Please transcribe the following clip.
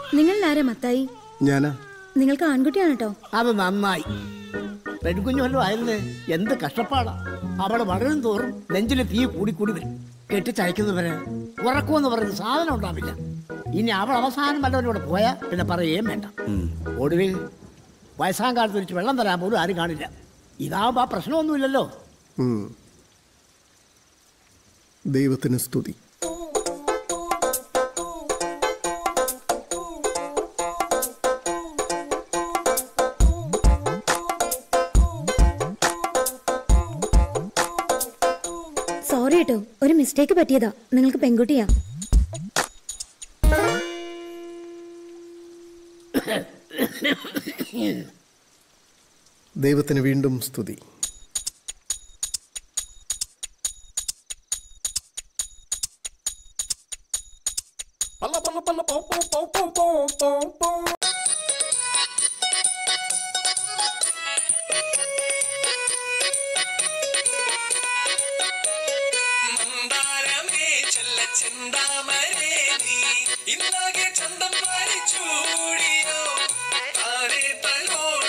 നിങ്ങൾ ആരാ മത്തായി? ഞാനാ. നിങ്ങൾക്ക് ആൺകുട്ടിയാണ് കേട്ടോ. അത് നന്നായി. പെൺകുഞ്ഞു വല്ലതും ആയിരുന്നേ എന്ത് കഷ്ടപ്പാടാ. അവള് വളരും തോറും നെഞ്ചില് തീ കൂടി കൂടി വരും. കെട്ടിച്ചയക്കുന്നവരെ ഉറക്കുമെന്ന് പറയുന്ന സാധനം ഉണ്ടാവില്ല. ഇനി അവൾ അവസാനം വല്ലവരോട് പോയാൽ പിന്നെ പറയുകയും വേണ്ട. ഒടുവിൽ വയസ്സാം കാലത്ത് വെച്ച് വെള്ളം തരാൻ പോലും ആരും കാണില്ല. ഇതാവുമ്പോ ആ പ്രശ്നമൊന്നുമില്ലല്ലോ. ദൈവത്തിന് സ്തുതി. സോറി കേട്ടോ, ഒരു മിസ്റ്റേക്ക് പറ്റിയതാ. നിങ്ങൾക്ക് പെൺകുട്ടിയാ. ദൈവത്തിന് വീണ്ടും സ്തുതി. ഇന്നാകെ ചന്തം പാലിച്ചൂടിയോ താരേ തലോടി